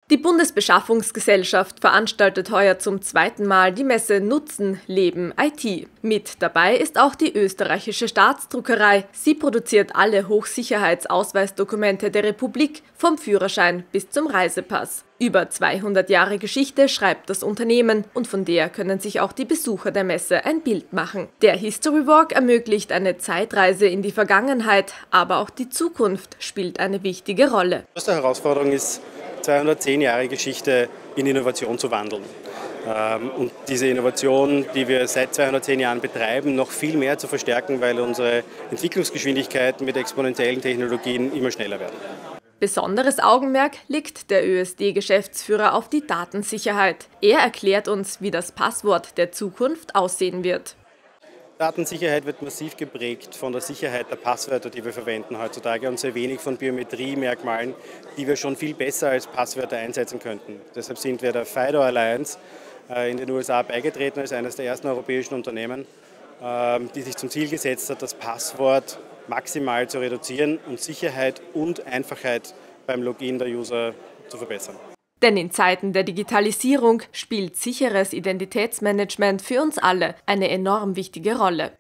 Die Bundesbeschaffungsgesellschaft veranstaltet heuer zum zweiten Mal die Messe Nutzen, Leben, IT. Mit dabei ist auch die österreichische Staatsdruckerei. Sie produziert alle Hochsicherheitsausweisdokumente der Republik, vom Führerschein bis zum Reisepass. Über 200 Jahre Geschichte schreibt das Unternehmen und von der können sich auch die Besucher der Messe ein Bild machen. Der History Walk ermöglicht eine Zeitreise in die Vergangenheit, aber auch die Zukunft spielt eine wichtige Rolle. Die größte Herausforderung ist, 210 Jahre Geschichte in Innovation zu wandeln. Und diese Innovation, die wir seit 210 Jahren betreiben, noch viel mehr zu verstärken, weil unsere Entwicklungsgeschwindigkeiten mit exponentiellen Technologien immer schneller werden. Besonderes Augenmerk legt der ÖSD-Geschäftsführer auf die Datensicherheit. Er erklärt uns, wie das Passwort der Zukunft aussehen wird. Datensicherheit wird massiv geprägt von der Sicherheit der Passwörter, die wir verwenden heutzutage und sehr wenig von Biometriemerkmalen, die wir schon viel besser als Passwörter einsetzen könnten. Deshalb sind wir der FIDO Alliance in den USA beigetreten als eines der ersten europäischen Unternehmen, die sich zum Ziel gesetzt hat, das Passwort maximal zu reduzieren und Sicherheit und Einfachheit beim Login der User zu verbessern. Denn in Zeiten der Digitalisierung spielt sicheres Identitätsmanagement für uns alle eine enorm wichtige Rolle.